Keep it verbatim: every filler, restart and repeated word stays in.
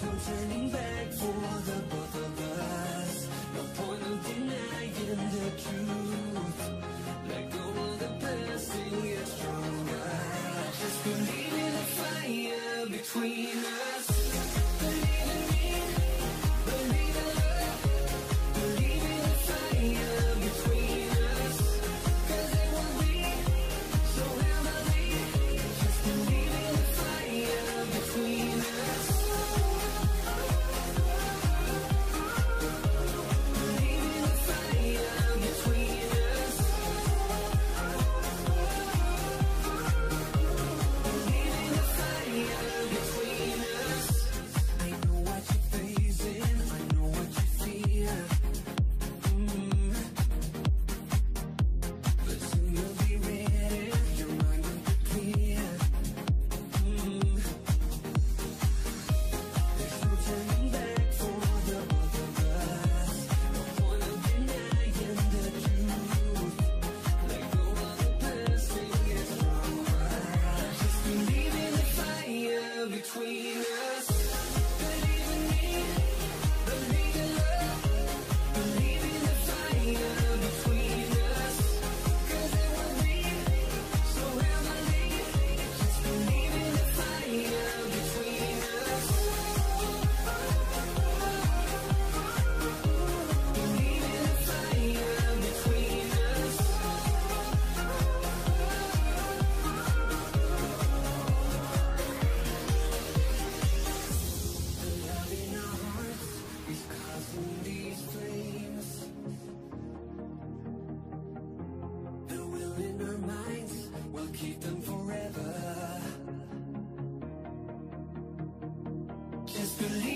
no turning back for the both of us. No point of denying the truth. Let go of the past and get stronger. Just believe in the fire between us. Believe in me, believe in love. Believe in the fire between us. Cause it will be so heavenly. Just believe in the fire between us. Believe in the fire between us. Believe in the fire between us. I know what you're facing, I know what you feel. Mm. But soon you'll be ready, your mind will be clear. Mm. There's no turning back for the both of us. No point of denying the truth. Let go of the past and get stronger. Just believe in the fire between us. Believe in me, believe in love. Believe in the fire between us. Cause it will be so heavenly. Just believe in the fire between us. Believe in the fire between us. The love in our hearts is causing these flames. The will in our minds will keep them forever. Just believe